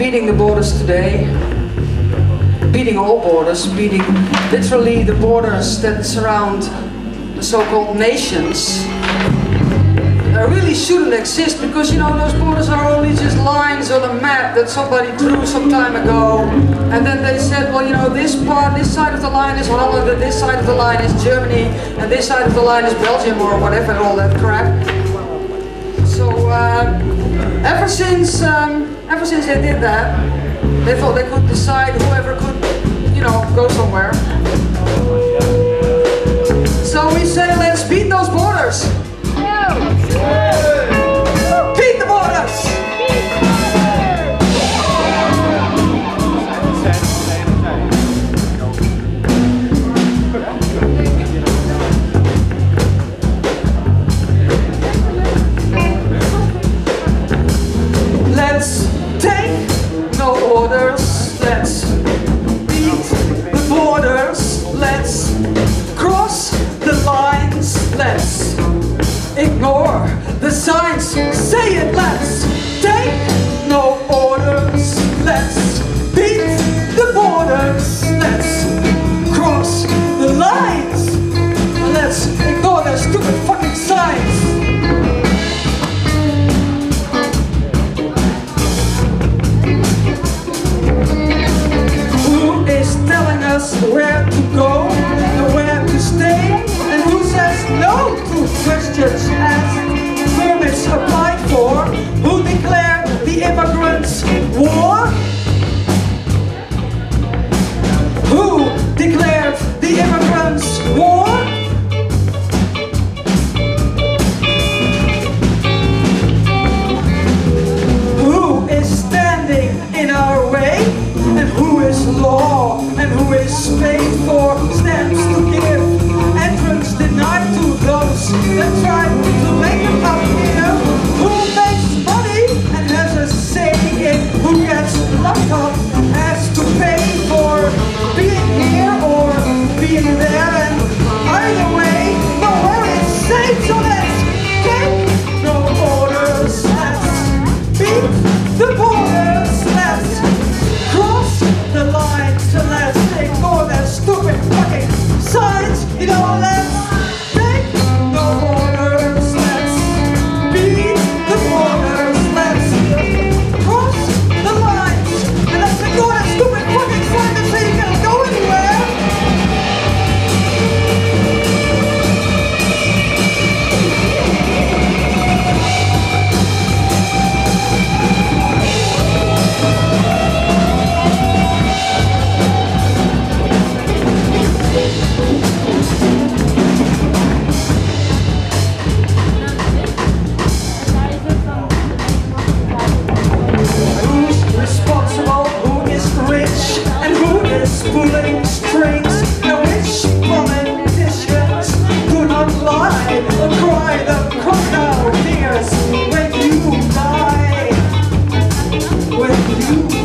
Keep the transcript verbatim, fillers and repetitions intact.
beating the borders today, beating all borders, beating literally the borders that surround the so-called nations, uh, really shouldn't exist, because you know those borders are only just lines on a map that somebody drew some time ago, and then they said, well, you know, this part, this side of the line is Holland, and this side of the line is Germany, and this side of the line is Belgium, or whatever, all that crap. So uh, ever since um, ever since they did that, they thought they could decide whoever could, you know, go somewhere. So we say, let's beat those borders. Beat the borders. Let's take no orders, let's beat the borders, let's cross the lines, let's ignore the signs, say it, let's take no orders, let's beat the borders, let's cross the lines, let's ignore their stupid fucking signs. Where to go and where to stay, and who says no to questions asked, permits applied for, who declared the immigrants war? Who declared the immigrants war? Who is standing in our way, and who is law, and who is paid for stamps to give, entrance denied to those that try to make them up here, who makes money and has a say in who gets locked up, has to pay for being here or being there, and either way, nowhere is safe, so let's take no orders, let's beat the borders, let's cross the lines, and let's ignore their stupid fucking signs, you know, let's take no orders, let's beat the borders, let's cross the lines, and let's ignore their stupid fucking signs that say you can't go anywhere. Pulling strings, and which politicians do not lie or cry the crocodile tears when you die, when you